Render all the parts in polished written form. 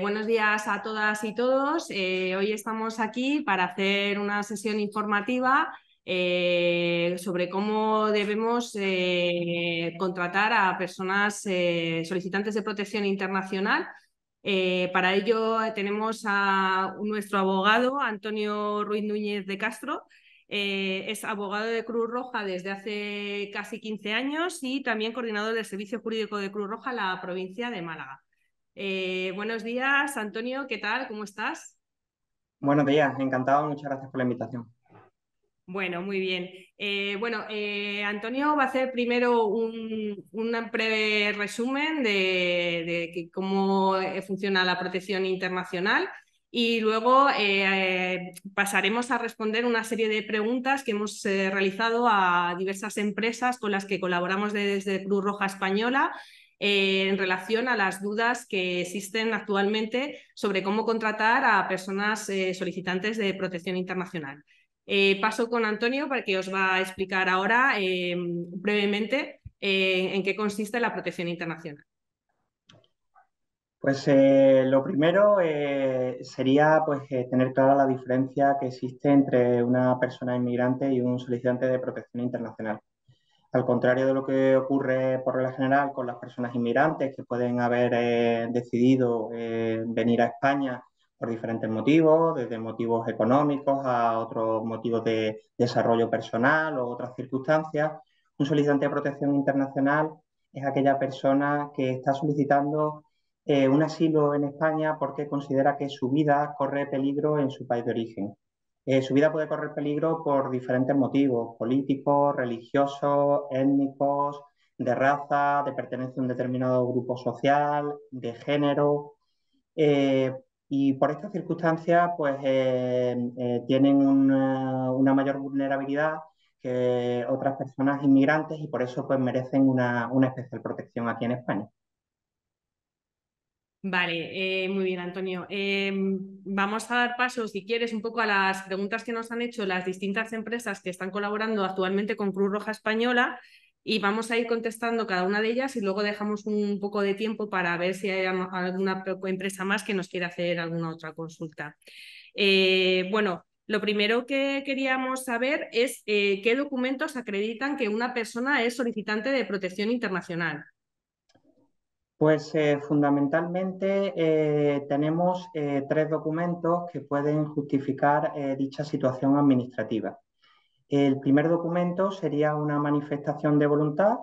Buenos días a todas y todos. Hoy estamos aquí para hacer una sesión informativa sobre cómo debemos contratar a personas solicitantes de protección internacional. Para ello tenemos a nuestro abogado, Antonio Ruiz Núñez de Castro. Es abogado de Cruz Roja desde hace casi 15 años y también coordinador del Servicio Jurídico de Cruz Roja en la provincia de Málaga. Buenos días, Antonio, ¿qué tal? ¿Cómo estás? Buenos días, encantado, muchas gracias por la invitación. Bueno, muy bien. Antonio va a hacer primero un breve resumen de cómo funciona la protección internacional y luego pasaremos a responder una serie de preguntas que hemos realizado a diversas empresas con las que colaboramos desde Cruz Roja Española en relación a las dudas que existen actualmente sobre cómo contratar a personas solicitantes de protección internacional. Paso con Antonio para que os va a explicar ahora brevemente en qué consiste la protección internacional. Pues lo primero sería tener clara la diferencia que existe entre una persona inmigrante y un solicitante de protección internacional. Al contrario de lo que ocurre por regla general con las personas inmigrantes que pueden haber decidido venir a España por diferentes motivos, desde motivos económicos a otros motivos de desarrollo personal o otras circunstancias, un solicitante de protección internacional es aquella persona que está solicitando un asilo en España porque considera que su vida corre peligro en su país de origen. Su vida puede correr peligro por diferentes motivos, políticos, religiosos, étnicos, de raza, de pertenencia a un determinado grupo social, de género. eh, y por estas circunstancias, tienen una mayor vulnerabilidad que otras personas inmigrantes y por eso pues merecen una especial protección aquí en España. Vale, muy bien, Antonio. Vamos a dar paso, si quieres, un poco a las preguntas que nos han hecho las distintas empresas que están colaborando actualmente con Cruz Roja Española y vamos a ir contestando cada una de ellas y luego dejamos un poco de tiempo para ver si hay alguna empresa más que nos quiera hacer alguna otra consulta. Bueno, lo primero que queríamos saber es qué documentos acreditan que una persona es solicitante de protección internacional. Pues fundamentalmente tenemos tres documentos que pueden justificar dicha situación administrativa. El primer documento sería una manifestación de voluntad,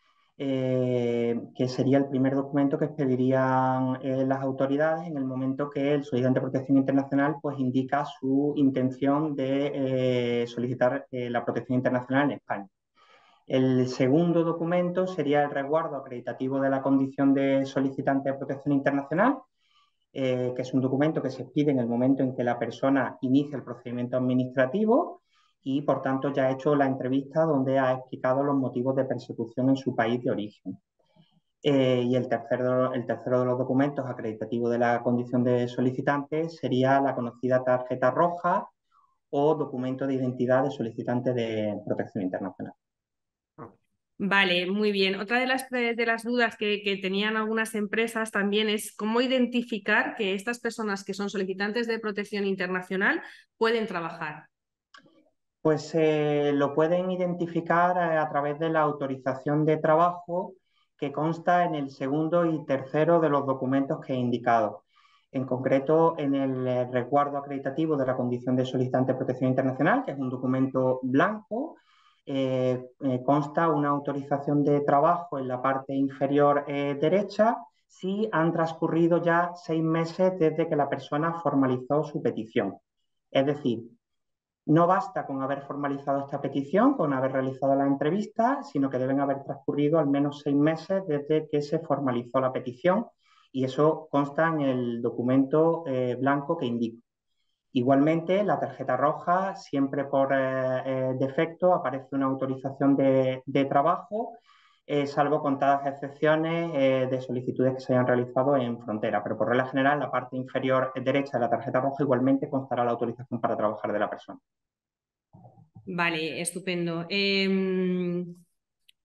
que sería el primer documento que expedirían las autoridades en el momento que el solicitante de protección internacional pues, indica su intención de solicitar la protección internacional en España. El segundo documento sería el resguardo acreditativo de la condición de solicitante de protección internacional, que es un documento que se expide en el momento en que la persona inicia el procedimiento administrativo y, por tanto, ya ha hecho la entrevista donde ha explicado los motivos de persecución en su país de origen. Y el tercero de los documentos acreditativos de la condición de solicitante sería la conocida tarjeta roja o documento de identidad de solicitante de protección internacional. Vale, muy bien. Otra de las dudas que tenían algunas empresas también es cómo identificar que estas personas que son solicitantes de protección internacional pueden trabajar. Pues lo pueden identificar a través de la autorización de trabajo que consta en el segundo y tercero de los documentos que he indicado. En concreto, en el resguardo acreditativo de la condición de solicitante de protección internacional, que es un documento blanco, consta una autorización de trabajo en la parte inferior derecha si han transcurrido ya 6 meses desde que la persona formalizó su petición. Es decir, no basta con haber formalizado esta petición, con haber realizado la entrevista, sino que deben haber transcurrido al menos 6 meses desde que se formalizó la petición y eso consta en el documento blanco que indico. Igualmente, la tarjeta roja, siempre por defecto, aparece una autorización de trabajo, salvo contadas excepciones de solicitudes que se hayan realizado en frontera. Pero por regla general, en la parte inferior derecha de la tarjeta roja igualmente constará la autorización para trabajar de la persona. Vale, estupendo.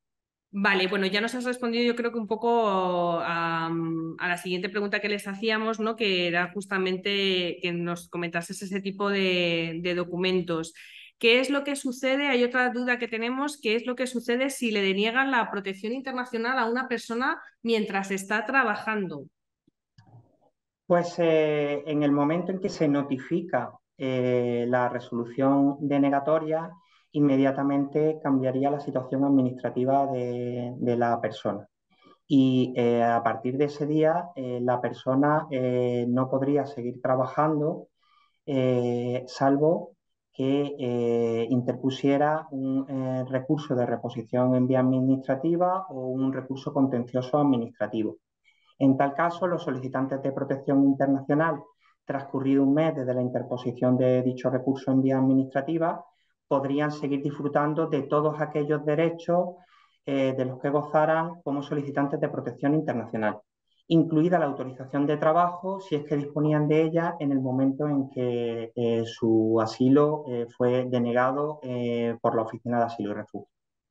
Vale, bueno, ya nos has respondido yo creo que un poco a la siguiente pregunta que les hacíamos, ¿no? Que era justamente que nos comentases ese tipo de documentos. ¿Qué es lo que sucede? Hay otra duda que tenemos, ¿qué es lo que sucede si le deniegan la protección internacional a una persona mientras está trabajando? Pues en el momento en que se notifica la resolución denegatoria, inmediatamente cambiaría la situación administrativa de la persona. Y a partir de ese día, la persona no podría seguir trabajando, salvo que interpusiera un recurso de reposición en vía administrativa o un recurso contencioso administrativo. En tal caso, los solicitantes de protección internacional, transcurrido un mes desde la interposición de dicho recurso en vía administrativa, podrían seguir disfrutando de todos aquellos derechos de los que gozaran como solicitantes de protección internacional, incluida la autorización de trabajo si es que disponían de ella en el momento en que su asilo fue denegado por la Oficina de Asilo y Refugio.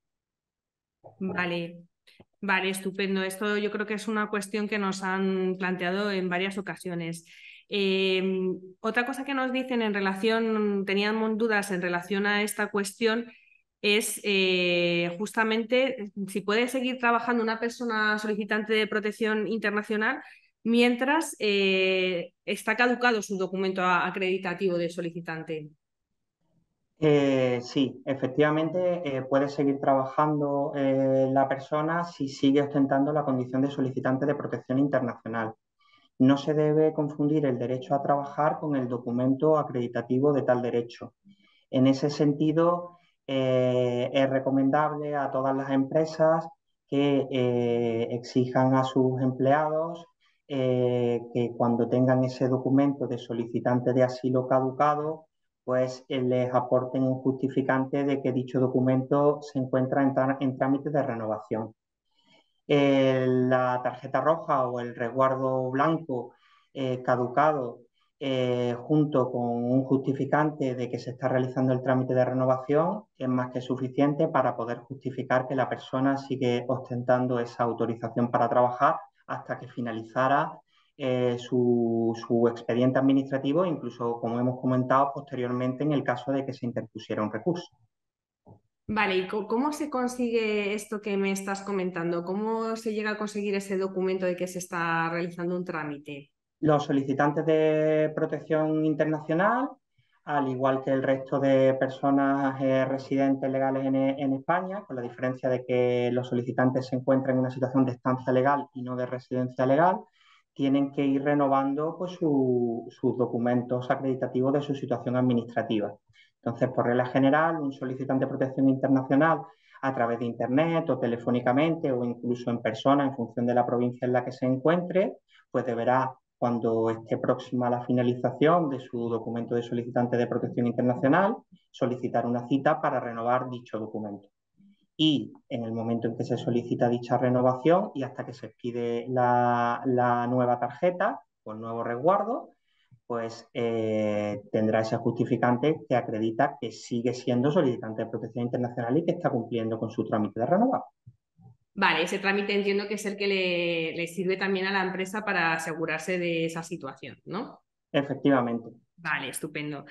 Vale. Vale, estupendo. Esto yo creo que es una cuestión que nos han planteado en varias ocasiones. Otra cosa que nos dicen en relación, teníamos dudas en relación a esta cuestión, es justamente si puede seguir trabajando una persona solicitante de protección internacional mientras está caducado su documento acreditativo de solicitante. Sí, efectivamente puede seguir trabajando la persona si sigue ostentando la condición de solicitante de protección internacional. No se debe confundir el derecho a trabajar con el documento acreditativo de tal derecho. En ese sentido, es recomendable a todas las empresas que exijan a sus empleados que cuando tengan ese documento de solicitante de asilo caducado, pues les aporten un justificante de que dicho documento se encuentra en trámite de renovación. La tarjeta roja o el resguardo blanco caducado junto con un justificante de que se está realizando el trámite de renovación es más que suficiente para poder justificar que la persona sigue ostentando esa autorización para trabajar hasta que finalizara su expediente administrativo, incluso, como hemos comentado, posteriormente en el caso de que se interpusiera un recurso. Vale, ¿y cómo se consigue esto que me estás comentando? ¿Cómo se llega a conseguir ese documento de que se está realizando un trámite? Los solicitantes de protección internacional, al igual que el resto de personas residentes legales en España, con la diferencia de que los solicitantes se encuentran en una situación de estancia legal y no de residencia legal, tienen que ir renovando pues, sus documentos acreditativos de su situación administrativa. Entonces, por regla general, un solicitante de protección internacional a través de Internet o telefónicamente o incluso en persona, en función de la provincia en la que se encuentre, pues deberá, cuando esté próxima a la finalización de su documento de solicitante de protección internacional, solicitar una cita para renovar dicho documento. Y en el momento en que se solicita dicha renovación y hasta que se expide la nueva tarjeta o el nuevo resguardo, pues tendrá ese justificante que acredita que sigue siendo solicitante de protección internacional y que está cumpliendo con su trámite de renovación. Vale, ese trámite entiendo que es el que le sirve también a la empresa para asegurarse de esa situación, ¿no? Efectivamente. Vale, estupendo.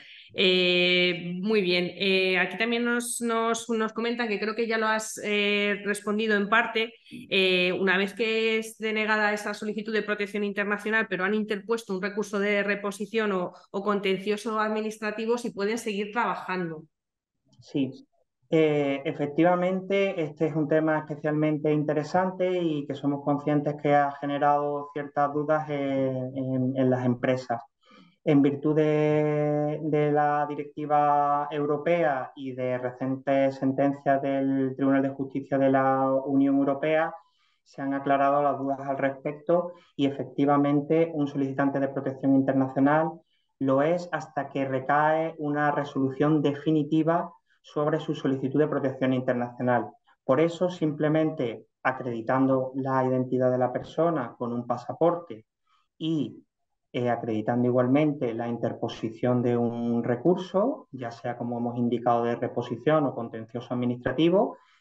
Muy bien. Aquí también nos comentan que creo que ya lo has respondido en parte. Una vez que es denegada esa solicitud de protección internacional, pero han interpuesto un recurso de reposición o contencioso administrativo, si pueden seguir trabajando. Sí, efectivamente, este es un tema especialmente interesante y que somos conscientes que ha generado ciertas dudas en las empresas. En virtud de la directiva europea y de recientes sentencias del Tribunal de Justicia de la Unión Europea, se han aclarado las dudas al respecto y efectivamente un solicitante de protección internacional lo es hasta que recae una resolución definitiva sobre su solicitud de protección internacional. Por eso, simplemente acreditando la identidad de la persona con un pasaporte y acreditando igualmente la interposición de un recurso, ya sea como hemos indicado de reposición o contencioso administrativo,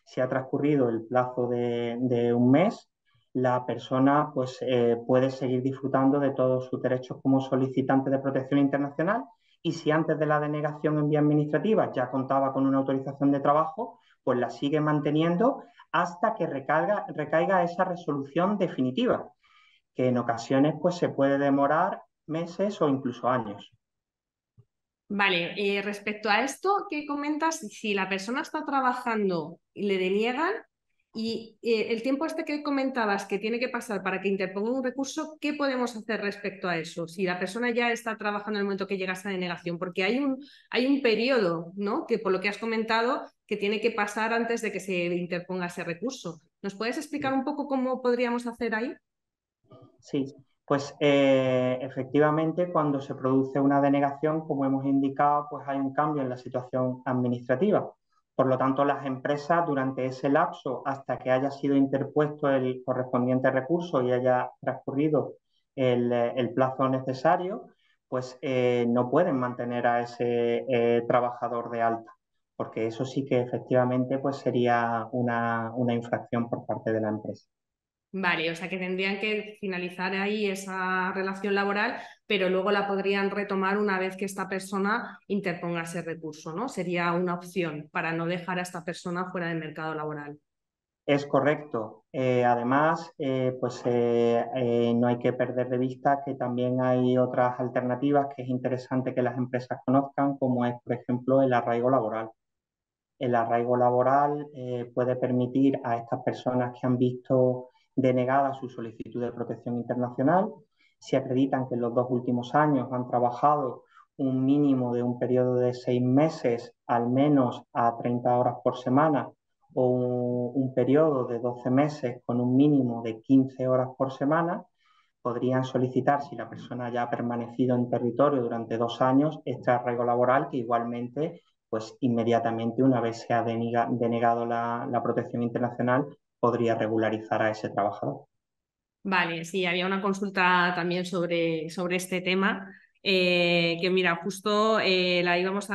Si ha transcurrido el plazo de un mes, la persona pues, puede seguir disfrutando de todos sus derechos como solicitante de protección internacional, y si antes de la denegación en vía administrativa ya contaba con una autorización de trabajo, pues la sigue manteniendo hasta que recaiga esa resolución definitiva, que en ocasiones pues, se puede demorar meses o incluso años. Vale, respecto a esto que comentas, si la persona está trabajando y le deniegan y el tiempo este que comentabas que tiene que pasar para que interponga un recurso, ¿qué podemos hacer respecto a eso? Si la persona ya está trabajando en el momento que llega a esa denegación, porque hay un periodo, ¿no? Que por lo que has comentado, que tiene que pasar antes de que se interponga ese recurso. ¿Nos puedes explicar un poco cómo podríamos hacer ahí? Sí, pues efectivamente cuando se produce una denegación, como hemos indicado, pues hay un cambio en la situación administrativa. Por lo tanto, las empresas durante ese lapso, hasta que haya sido interpuesto el correspondiente recurso y haya transcurrido el plazo necesario, pues no pueden mantener a ese trabajador de alta, porque eso sí que efectivamente pues, sería una infracción por parte de la empresa. Vale, o sea que tendrían que finalizar ahí esa relación laboral, pero luego la podrían retomar una vez que esta persona interponga ese recurso, ¿no? Sería una opción para no dejar a esta persona fuera del mercado laboral. Es correcto. Además, no hay que perder de vista que también hay otras alternativas que es interesante que las empresas conozcan, como es, por ejemplo, el arraigo laboral. El arraigo laboral puede permitir a estas personas que han visto denegada su solicitud de protección internacional, si acreditan que en los 2 últimos años han trabajado un mínimo de un periodo de 6 meses, al menos a 30 horas por semana, o un periodo de 12 meses con un mínimo de 15 horas por semana, podrían solicitar, si la persona ya ha permanecido en territorio durante 2 años, este arraigo laboral, que igualmente, pues inmediatamente una vez se ha denegado la protección internacional, podría regularizar a ese trabajador. Vale, sí, había una consulta también sobre este tema, que mira, justo la íbamos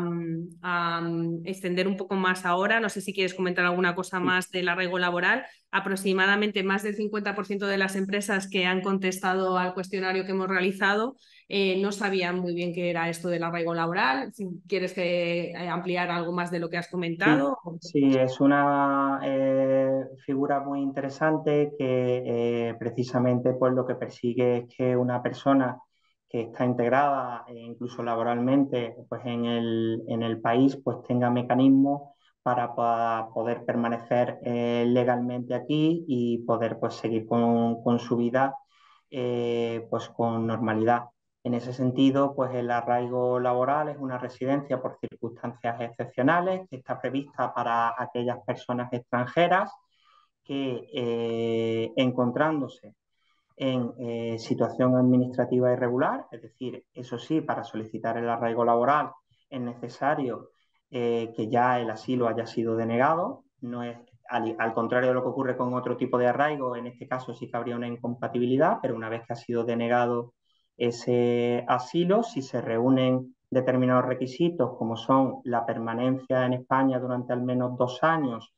a extender un poco más ahora. No sé si quieres comentar alguna cosa Sí. más del arraigo laboral. Aproximadamente más del 50% de las empresas que han contestado al cuestionario que hemos realizado no sabían muy bien qué era esto del arraigo laboral. Si quieres que ampliar algo más de lo que has Sí, comentado. sí, es una figura muy interesante que precisamente pues, lo que persigue es que una persona que está integrada, incluso laboralmente, pues, en el país, pues tenga mecanismos para poder permanecer legalmente aquí y poder pues, seguir con su vida pues, con normalidad. En ese sentido, pues el arraigo laboral es una residencia por circunstancias excepcionales que está prevista para aquellas personas extranjeras que, encontrándose en situación administrativa irregular, es decir, eso sí, para solicitar el arraigo laboral es necesario que ya el asilo haya sido denegado, no es al contrario de lo que ocurre con otro tipo de arraigo, en este caso sí que habría una incompatibilidad, pero una vez que ha sido denegado ese asilo, si se reúnen determinados requisitos como son la permanencia en España durante al menos 2 años,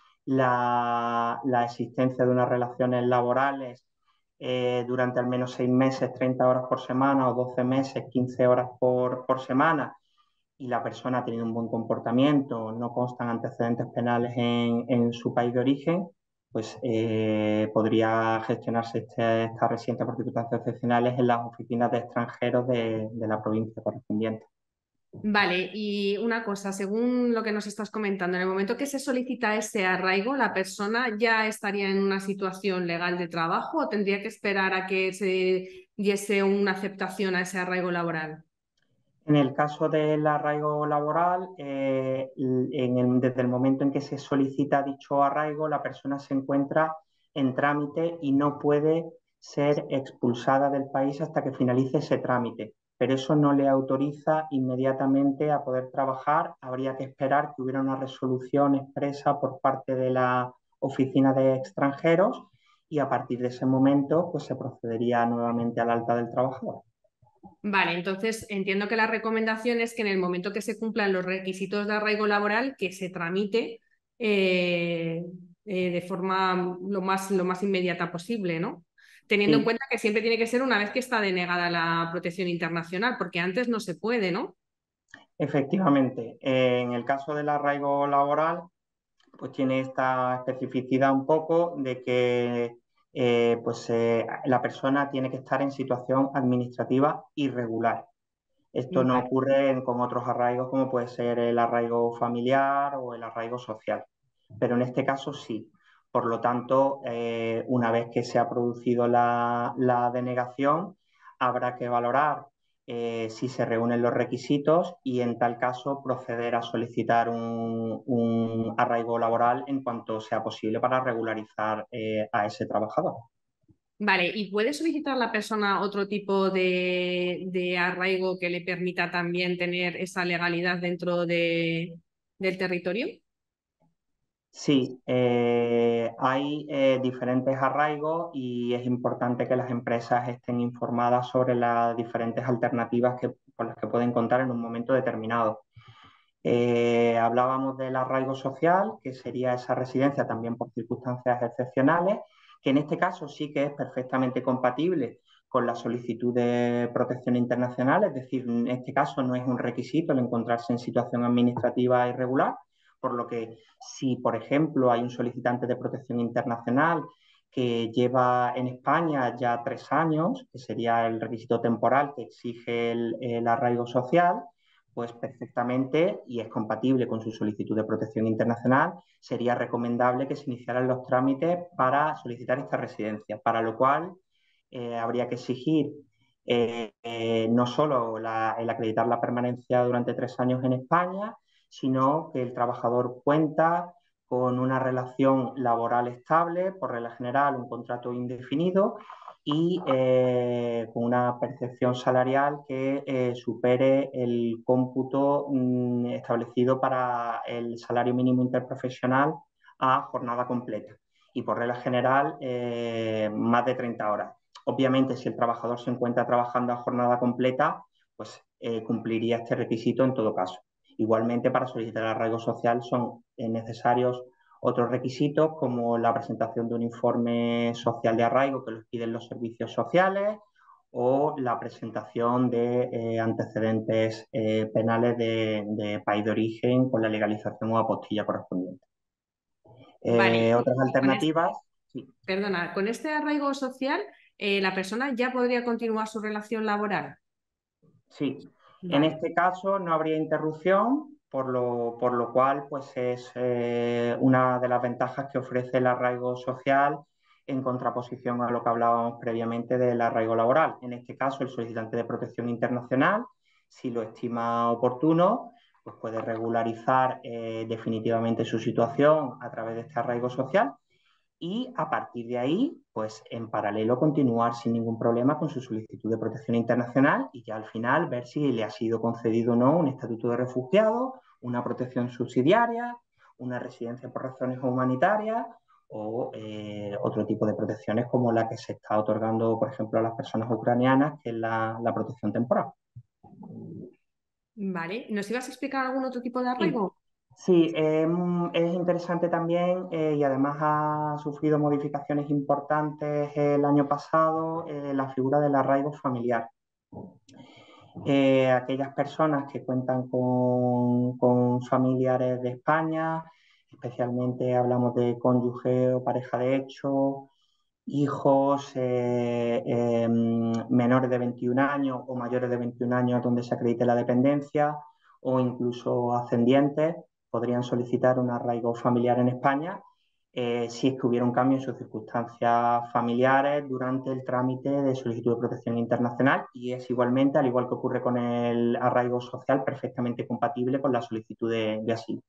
la existencia de unas relaciones laborales durante al menos 6 meses, 30 horas por semana, o 12 meses, 15 horas por semana, y la persona ha tenido un buen comportamiento, no constan antecedentes penales en su país de origen, pues podría gestionarse esta residencia por circunstancias excepcionales en las oficinas de extranjeros de la provincia correspondiente. Vale, y una cosa, según lo que nos estás comentando, en el momento que se solicita ese arraigo, ¿la persona ya estaría en una situación legal de trabajo o tendría que esperar a que se diese una aceptación a ese arraigo laboral? En el caso del arraigo laboral, desde el momento en que se solicita dicho arraigo, la persona se encuentra en trámite y no puede ser expulsada del país hasta que finalice ese trámite. Pero eso no le autoriza inmediatamente a poder trabajar. Habría que esperar que hubiera una resolución expresa por parte de la Oficina de Extranjeros, y a partir de ese momento pues, se procedería nuevamente al alta del trabajador. Vale, entonces entiendo que la recomendación es que en el momento que se cumplan los requisitos de arraigo laboral, que se tramite eh, de forma lo más inmediata posible, ¿no? Teniendo en Sí, cuenta que siempre tiene que ser una vez que está denegada la protección internacional, porque antes no se puede, ¿no? efectivamente. En el caso del arraigo laboral, pues tiene esta especificidad un poco de que la persona tiene que estar en situación administrativa irregular. Esto no Vale. ocurre con otros arraigos como puede ser el arraigo familiar o el arraigo social, pero en este caso sí. Por lo tanto, una vez que se ha producido la denegación, habrá que valorar si se reúnen los requisitos y en tal caso proceder a solicitar un arraigo laboral en cuanto sea posible para regularizar a ese trabajador. Vale, ¿y puede solicitar la persona otro tipo de arraigo que le permita también tener esa legalidad dentro del territorio? Sí, hay diferentes arraigos y es importante que las empresas estén informadas sobre las diferentes alternativas con las que pueden contar en un momento determinado. Hablábamos del arraigo social, que sería esa residencia también por circunstancias excepcionales, que en este caso sí que es perfectamente compatible con la solicitud de protección internacional, es decir, en este caso no es un requisito el encontrarse en situación administrativa irregular, por lo que si, por ejemplo, hay un solicitante de protección internacional que lleva en España ya 3 años, que sería el requisito temporal que exige el arraigo social, pues perfectamente y es compatible con su solicitud de protección internacional, sería recomendable que se iniciaran los trámites para solicitar esta residencia, para lo cual habría que exigir no solo el acreditar la permanencia durante 3 años en España, sino que el trabajador cuenta con una relación laboral estable, por regla general un contrato indefinido y con una percepción salarial que supere el cómputo establecido para el salario mínimo interprofesional a jornada completa y por regla general más de 30 horas. Obviamente, si el trabajador se encuentra trabajando a jornada completa, pues cumpliría este requisito en todo caso. Igualmente, para solicitar el arraigo social son necesarios otros requisitos como la presentación de un informe social de arraigo que los piden los servicios sociales o la presentación de antecedentes penales de país de origen con la legalización o apostilla correspondiente. Vale, Otras y con alternativas, sí, perdona, con este arraigo social, la persona ya podría continuar su relación laboral. sí. En Vale. este caso no habría interrupción, por lo cual pues es una de las ventajas que ofrece el arraigo social en contraposición a lo que hablábamos previamente del arraigo laboral. En este caso, el solicitante de protección internacional, si lo estima oportuno, pues puede regularizar definitivamente su situación a través de este arraigo social y a partir de ahí, pues en paralelo continuar sin ningún problema con su solicitud de protección internacional y ya al final ver si le ha sido concedido o no un estatuto de refugiado, una protección subsidiaria, una residencia por razones humanitarias o otro tipo de protecciones como la que se está otorgando, por ejemplo, a las personas ucranianas, que es la protección temporal. Vale. ¿Nos ibas a explicar algún otro tipo de Sí, arraigo? sí, es interesante también y además ha sufrido modificaciones importantes el año pasado la figura del arraigo familiar. Aquellas personas que cuentan con familiares de España, especialmente hablamos de cónyuge o pareja de hecho, hijos menores de 21 años o mayores de 21 años donde se acredite la dependencia o incluso ascendientes podrían solicitar un arraigo familiar en España si es que hubiera un cambio en sus circunstancias familiares durante el trámite de solicitud de protección internacional y es igualmente, al igual que ocurre con el arraigo social, perfectamente compatible con la solicitud de asilo.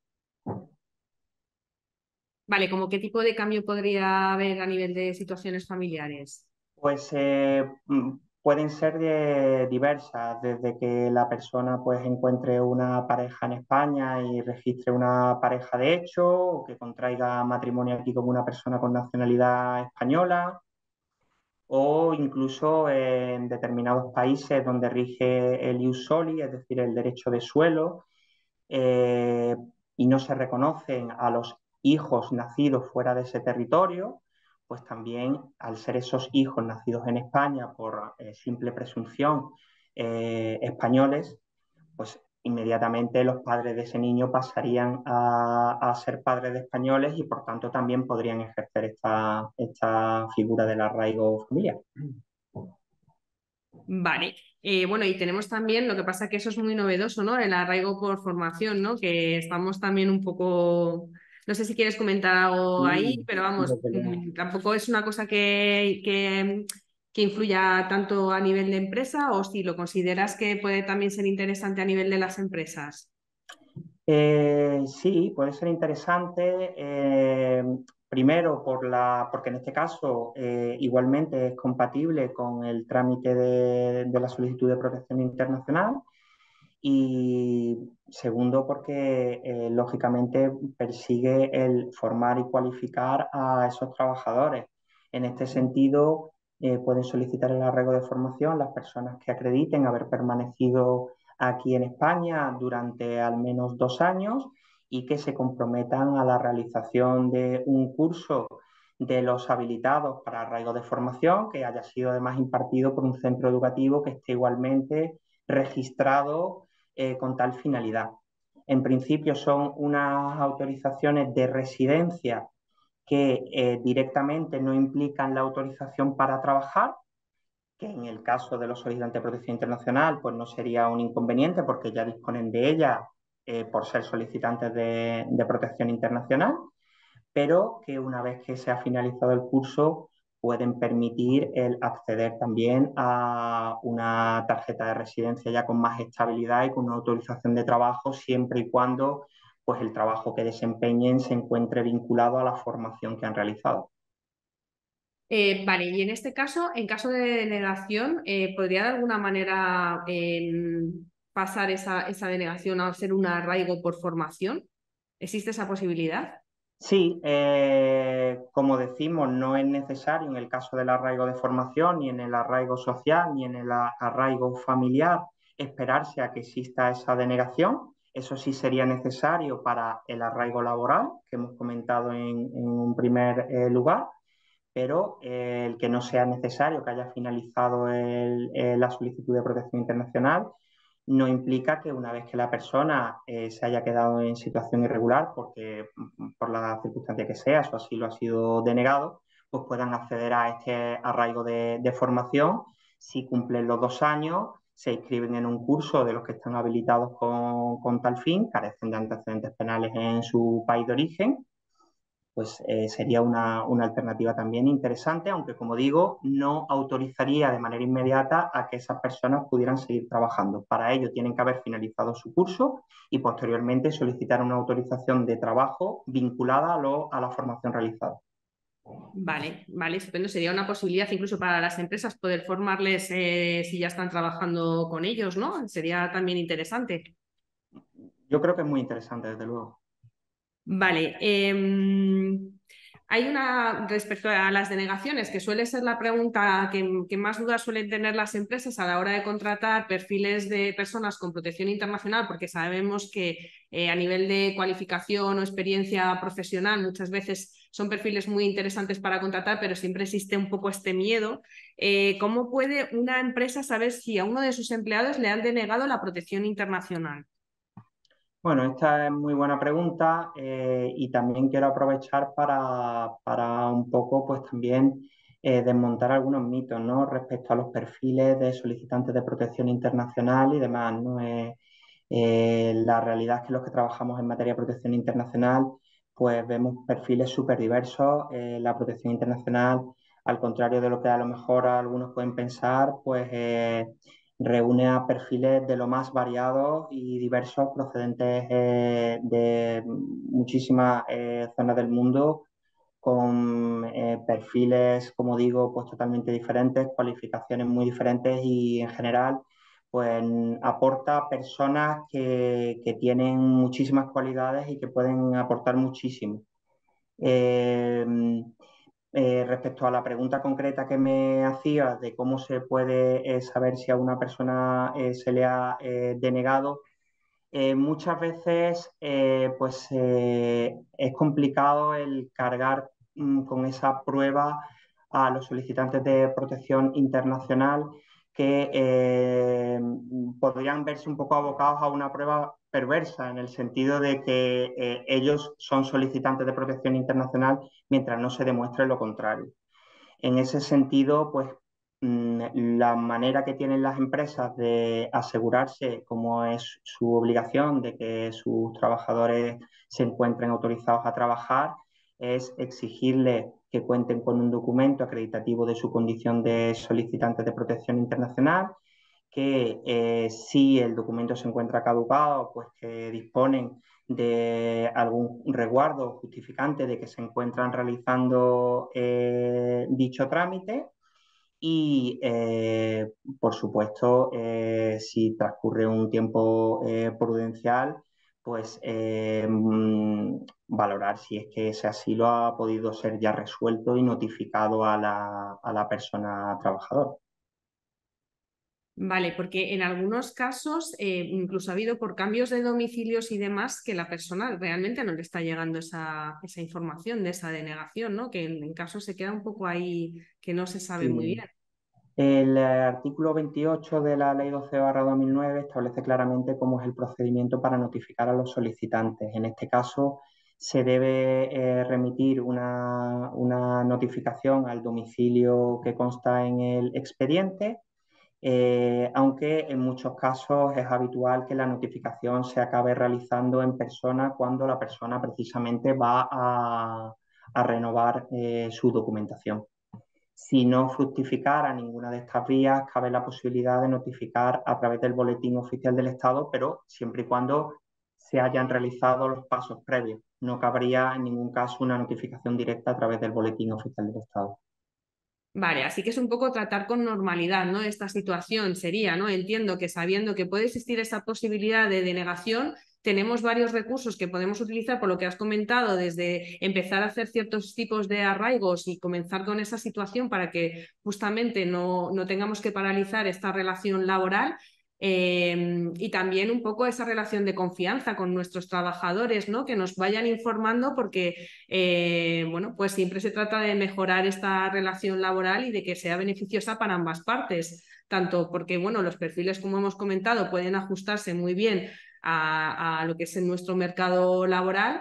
Vale, ¿como qué tipo de cambio podría haber a nivel de situaciones familiares? Pues pueden ser diversas, desde que la persona pues encuentre una pareja en España y registre una pareja de hecho, o que contraiga matrimonio aquí como una persona con nacionalidad española, o incluso en determinados países donde rige el ius soli, es decir, el derecho de suelo, eh, y no se reconocen a los hijos nacidos fuera de ese territorio, pues también al ser esos hijos nacidos en España por simple presunción españoles, pues inmediatamente los padres de ese niño pasarían a ser padres de españoles y por tanto también podrían ejercer esta figura del arraigo familiar. Vale. Bueno, y tenemos también, lo que pasa que eso es muy novedoso, ¿no? El arraigo por formación, ¿no? Que estamos también un poco, no sé si quieres comentar algo ahí, Sí, pero vamos, desde luego. tampoco es una cosa que influya tanto a nivel de empresa o si lo consideras que puede también ser interesante a nivel de las empresas. Sí, puede ser interesante. Primero, porque en este caso igualmente es compatible con el trámite de la solicitud de protección internacional. Y segundo, porque lógicamente persigue el formar y cualificar a esos trabajadores. En este sentido, pueden solicitar el arraigo de formación las personas que acrediten haber permanecido aquí en España durante al menos 2 años y que se comprometan a la realización de un curso de los habilitados para arraigo de formación que haya sido además impartido por un centro educativo que esté igualmente registrado con tal finalidad. En principio son unas autorizaciones de residencia que directamente no implican la autorización para trabajar, que en el caso de los solicitantes de protección internacional pues no sería un inconveniente porque ya disponen de ella por ser solicitantes de protección internacional, pero que una vez que se ha finalizado el curso pueden permitir el acceder también a una tarjeta de residencia ya con más estabilidad y con una autorización de trabajo siempre y cuando pues, el trabajo que desempeñen se encuentre vinculado a la formación que han realizado. Vale, y en este caso, en caso de denegación, ¿podría de alguna manera pasar esa denegación a ser un arraigo por formación? ¿Existe esa posibilidad? Sí, como decimos, no es necesario en el caso del arraigo de formación, ni en el arraigo social, ni en el arraigo familiar, esperarse a que exista esa denegación. Eso sí sería necesario para el arraigo laboral, que hemos comentado en un primer lugar, pero el que no sea necesario que haya finalizado la solicitud de protección internacional no implica que una vez que la persona se haya quedado en situación irregular, porque por la circunstancia que sea, su asilo ha sido denegado, pues puedan acceder a este arraigo de formación si cumplen los 2 años, se inscriben en un curso de los que están habilitados con tal fin, carecen de antecedentes penales en su país de origen, pues sería una alternativa también interesante, aunque como digo, no autorizaría de manera inmediata a que esas personas pudieran seguir trabajando. Para ello tienen que haber finalizado su curso y posteriormente solicitar una autorización de trabajo vinculada a la formación realizada. Vale, vale, estupendo. Sería una posibilidad incluso para las empresas poder formarles si ya están trabajando con ellos, ¿no? Sería también interesante. Yo creo que es muy interesante, desde luego. Vale. Hay una, respecto a las denegaciones, que suele ser la pregunta que más dudas suelen tener las empresas a la hora de contratar perfiles de personas con protección internacional, porque sabemos que a nivel de cualificación o experiencia profesional muchas veces son perfiles muy interesantes para contratar, pero siempre existe un poco este miedo. ¿Cómo puede una empresa saber si a uno de sus empleados le han denegado la protección internacional? Bueno, esta es muy buena pregunta y también quiero aprovechar para un poco, pues también desmontar algunos mitos, ¿no? Respecto a los perfiles de solicitantes de protección internacional y demás, ¿no? La realidad es que los que trabajamos en materia de protección internacional, pues vemos perfiles súper diversos. La protección internacional, al contrario de lo que a lo mejor algunos pueden pensar, pues reúne a perfiles de lo más variados y diversos procedentes de muchísimas zonas del mundo con perfiles, como digo, pues totalmente diferentes, cualificaciones muy diferentes y en general pues aporta personas que tienen muchísimas cualidades y que pueden aportar muchísimo. Eh, Respecto a la pregunta concreta que me hacía de cómo se puede saber si a una persona se le ha denegado, muchas veces es complicado el cargar con esa prueba a los solicitantes de protección internacional que podrían verse un poco abocados a una prueba perversa, en el sentido de que ellos son solicitantes de protección internacional mientras no se demuestre lo contrario. En ese sentido, pues la manera que tienen las empresas de asegurarse, como es su obligación, de que sus trabajadores se encuentren autorizados a trabajar, es exigirles que cuenten con un documento acreditativo de su condición de solicitantes de protección internacional, que si el documento se encuentra caducado, pues que disponen de algún resguardo justificante de que se encuentran realizando dicho trámite y, por supuesto, si transcurre un tiempo prudencial, pues valorar si es que ese asilo ha podido ser ya resuelto y notificado a la persona trabajadora. Vale, porque en algunos casos incluso ha habido por cambios de domicilios y demás que la persona realmente no le está llegando esa información de esa denegación, ¿no? Que en caso se queda un poco ahí que no se sabe muy Sí. bien. El artículo 28 de la Ley 12/2009 establece claramente cómo es el procedimiento para notificar a los solicitantes. En este caso, se debe remitir una notificación al domicilio que consta en el expediente, aunque en muchos casos es habitual que la notificación se acabe realizando en persona cuando la persona precisamente va a renovar su documentación. Si no fructificara ninguna de estas vías, cabe la posibilidad de notificar a través del Boletín Oficial del Estado, pero siempre y cuando se hayan realizado los pasos previos. No cabría en ningún caso una notificación directa a través del Boletín Oficial del Estado. Vale, así que es un poco tratar con normalidad, ¿no? Esta situación sería, ¿no? Entiendo que sabiendo que puede existir esa posibilidad de denegación, tenemos varios recursos que podemos utilizar, por lo que has comentado, desde empezar a hacer ciertos tipos de arraigos y comenzar con esa situación para que justamente no tengamos que paralizar esta relación laboral. Y también un poco esa relación de confianza con nuestros trabajadores, ¿no? Que nos vayan informando porque bueno, pues siempre se trata de mejorar esta relación laboral y de que sea beneficiosa para ambas partes, tanto porque, bueno, los perfiles, como hemos comentado, pueden ajustarse muy bien a lo que es en nuestro mercado laboral,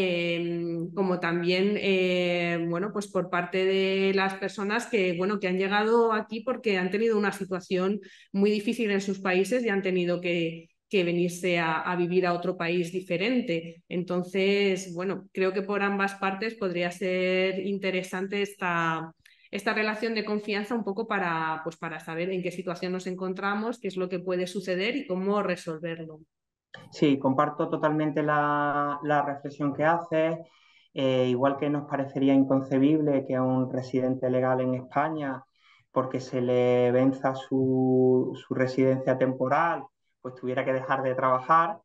como también, bueno, pues por parte de las personas que, bueno, que han llegado aquí porque han tenido una situación muy difícil en sus países y han tenido que venirse a vivir a otro país diferente. Entonces, bueno, creo que por ambas partes podría ser interesante esta relación de confianza un poco pues para saber en qué situación nos encontramos, qué es lo que puede suceder y cómo resolverlo. Sí, comparto totalmente la reflexión que haces. Igual que nos parecería inconcebible que a un residente legal en España, porque se le venza su residencia temporal, pues tuviera que dejar de trabajar.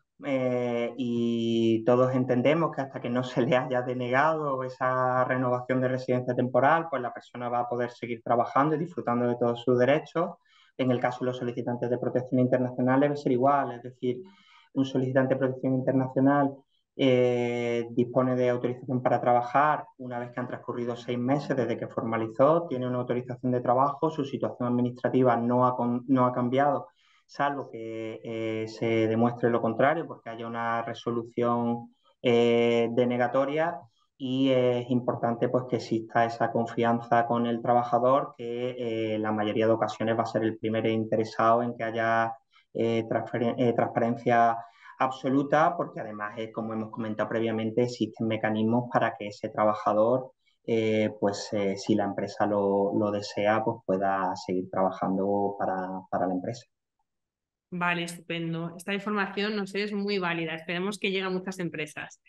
Y todos entendemos que hasta que no se le haya denegado esa renovación de residencia temporal, pues la persona va a poder seguir trabajando y disfrutando de todos sus derechos. En el caso de los solicitantes de protección internacional debe ser igual, es decir, un solicitante de protección internacional dispone de autorización para trabajar una vez que han transcurrido 6 meses desde que formalizó, tiene una autorización de trabajo, su situación administrativa no ha cambiado, salvo que se demuestre lo contrario, porque haya una resolución denegatoria, y es importante pues, que exista esa confianza con el trabajador, que en la mayoría de ocasiones va a ser el primer interesado en que haya transparencia absoluta, porque además, como hemos comentado previamente, existen mecanismos para que ese trabajador, si la empresa lo desea, pues pueda seguir trabajando para la empresa. Vale, estupendo. Esta información, no sé, es muy válida. Esperemos que llegue a muchas empresas.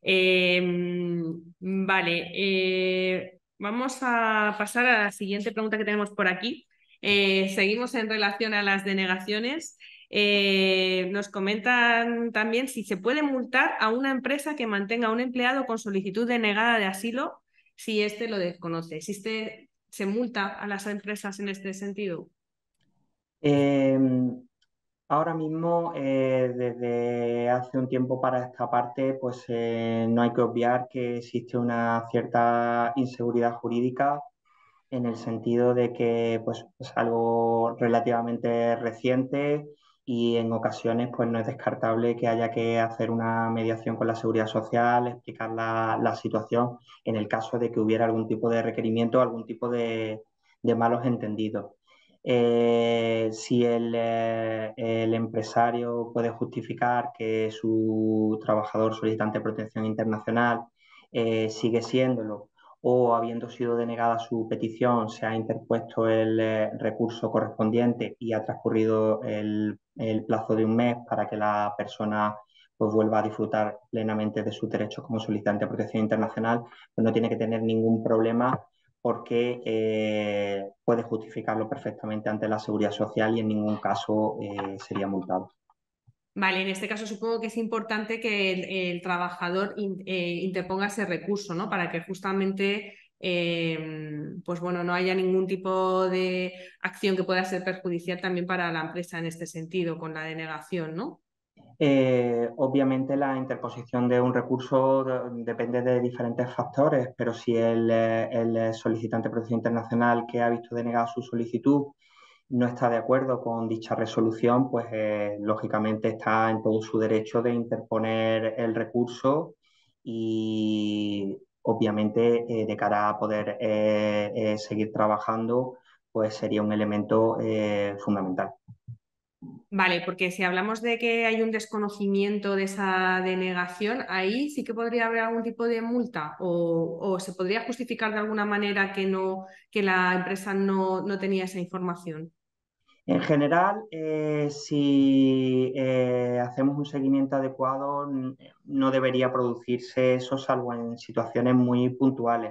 Vale, vamos a pasar a la siguiente pregunta que tenemos por aquí. Seguimos en relación a las denegaciones. Nos comentan también si se puede multar a una empresa que mantenga a un empleado con solicitud denegada de asilo si éste lo desconoce. ¿Se multa a las empresas en este sentido? Eh, Ahora mismo, desde hace un tiempo para esta parte, pues no hay que obviar que existe una cierta inseguridad jurídica en el sentido de que pues, es algo relativamente reciente y en ocasiones pues, no es descartable que haya que hacer una mediación con la seguridad social, explicar la situación en el caso de que hubiera algún tipo de requerimiento, algún tipo de malos entendidos. Si el empresario puede justificar que su trabajador solicitante de protección internacional sigue siéndolo o habiendo sido denegada su petición, se ha interpuesto el recurso correspondiente y ha transcurrido el plazo de un mes para que la persona pues, vuelva a disfrutar plenamente de sus derechos como solicitante de protección internacional, pues no tiene que tener ningún problema porque puede justificarlo perfectamente ante la seguridad social y en ningún caso sería multado. Vale, en este caso supongo que es importante que el trabajador interponga ese recurso, ¿no? Para que justamente, pues bueno, no haya ningún tipo de acción que pueda ser perjudicial también para la empresa en este sentido, con la denegación, ¿no? Obviamente la interposición de un recurso depende de diferentes factores, pero si el solicitante de protección internacional que ha visto denegada su solicitud no está de acuerdo con dicha resolución, pues lógicamente está en todo su derecho de interponer el recurso y obviamente de cara a poder seguir trabajando, pues sería un elemento fundamental. Vale, porque si hablamos de que hay un desconocimiento de esa denegación, ahí sí que podría haber algún tipo de multa o se podría justificar de alguna manera que no, que la empresa no tenía esa información. En general, si hacemos un seguimiento adecuado, no debería producirse eso, salvo en situaciones muy puntuales.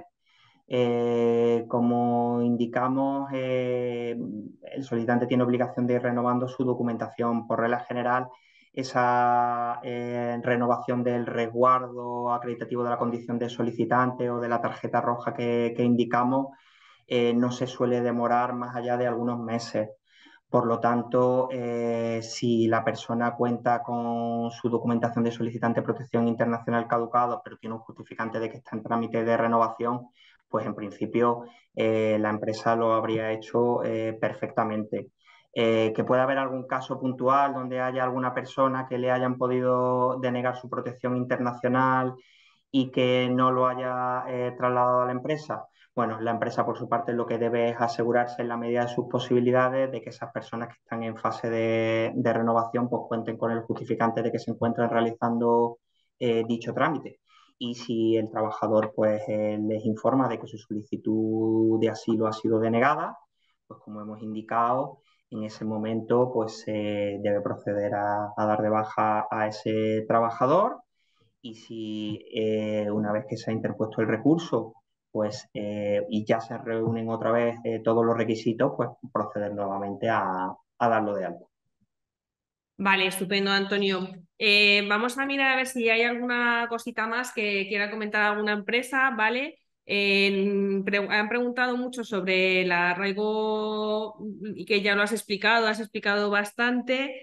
Como indicamos, el solicitante tiene obligación de ir renovando su documentación. Por regla general, esa renovación del resguardo acreditativo de la condición de solicitante o de la tarjeta roja que indicamos no se suele demorar más allá de algunos meses. Por lo tanto, si la persona cuenta con su documentación de solicitante de protección internacional caducado, pero tiene un justificante de que está en trámite de renovación, pues en principio la empresa lo habría hecho perfectamente. Que pueda haber algún caso puntual donde haya alguna persona que le hayan podido denegar su protección internacional y que no lo haya trasladado a la empresa. Bueno, la empresa por su parte lo que debe es asegurarse en la medida de sus posibilidades de que esas personas que están en fase de renovación pues cuenten con el justificante de que se encuentran realizando dicho trámite. Y si el trabajador pues les informa de que su solicitud de asilo ha sido denegada, pues como hemos indicado, en ese momento pues se debe proceder a dar de baja a ese trabajador y si una vez que se ha interpuesto el recurso, pues y ya se reúnen otra vez todos los requisitos, pues proceder nuevamente a darlo de alta. Vale, estupendo, Antonio. Vamos a mirar a ver si hay alguna cosita más que quiera comentar alguna empresa, ¿vale? Han preguntado mucho sobre el arraigo y que ya lo has explicado bastante.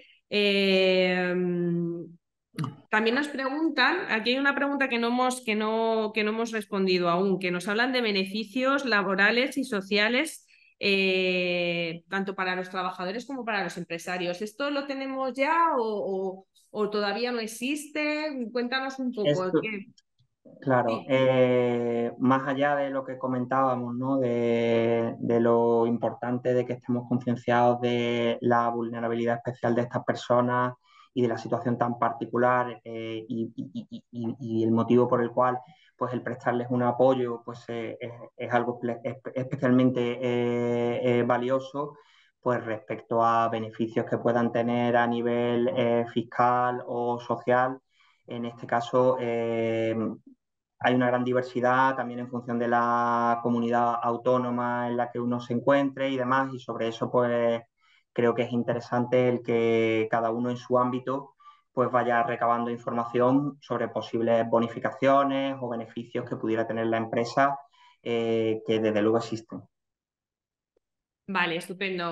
También nos preguntan, aquí hay una pregunta que no hemos respondido aún, que nos hablan de beneficios laborales y sociales, tanto para los trabajadores como para los empresarios. ¿Esto lo tenemos ya o todavía no existe? Cuéntanos un poco. Esto, claro, Sí. más allá de lo que comentábamos, ¿no? De lo importante de que estemos concienciados de la vulnerabilidad especial de estas personas y de la situación tan particular y el motivo por el cual pues el prestarles un apoyo pues es algo especialmente valioso pues respecto a beneficios que puedan tener a nivel fiscal o social. En este caso, hay una gran diversidad también en función de la comunidad autónoma en la que uno se encuentre y demás, y sobre eso pues creo que es interesante el que cada uno en su ámbito pues vaya recabando información sobre posibles bonificaciones o beneficios que pudiera tener la empresa, que desde luego existen. Vale, estupendo.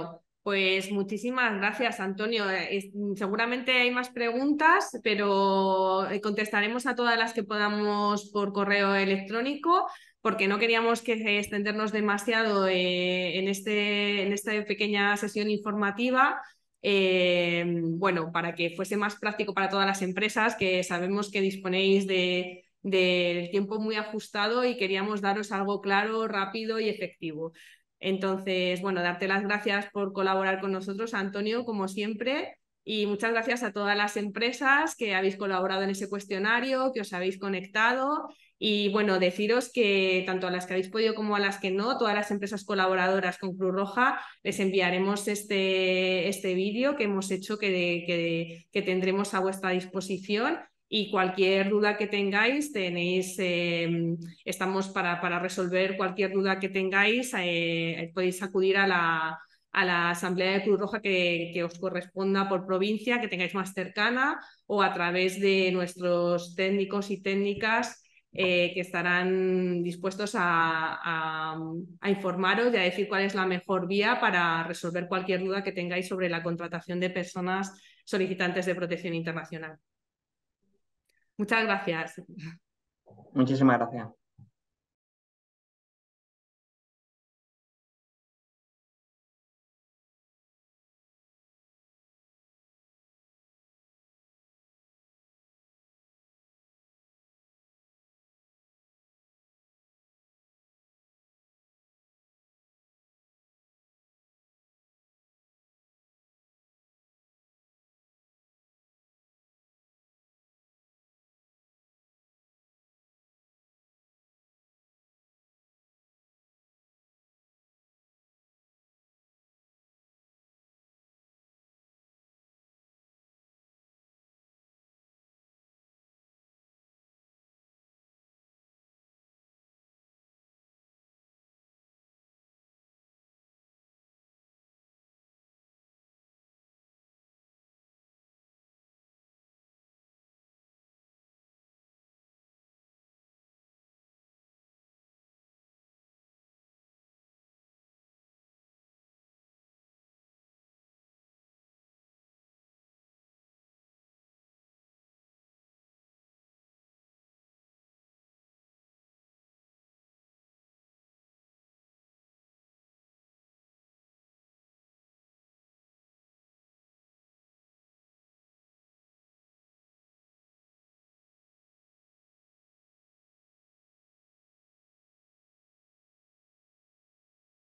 Pues muchísimas gracias, Antonio. Seguramente hay más preguntas, pero contestaremos a todas las que podamos por correo electrónico, porque no queríamos que extendernos demasiado en esta pequeña sesión informativa. Bueno, para que fuese más práctico para todas las empresas, que sabemos que disponéis del tiempo muy ajustado y queríamos daros algo claro, rápido y efectivo. Entonces, bueno, darte las gracias por colaborar con nosotros, Antonio, como siempre, y muchas gracias a todas las empresas que habéis colaborado en ese cuestionario, que os habéis conectado. Y bueno, deciros que tanto a las que habéis podido como a las que no, todas las empresas colaboradoras con Cruz Roja, les enviaremos este vídeo que hemos hecho que tendremos a vuestra disposición. Y cualquier duda que tengáis, estamos para resolver cualquier duda que tengáis. Podéis acudir a la Asamblea de Cruz Roja que os corresponda por provincia, que tengáis más cercana, o a través de nuestros técnicos y técnicas que estarán dispuestos a informaros y a decir cuál es la mejor vía para resolver cualquier duda que tengáis sobre la contratación de personas solicitantes de protección internacional. Muchas gracias. Muchísimas gracias.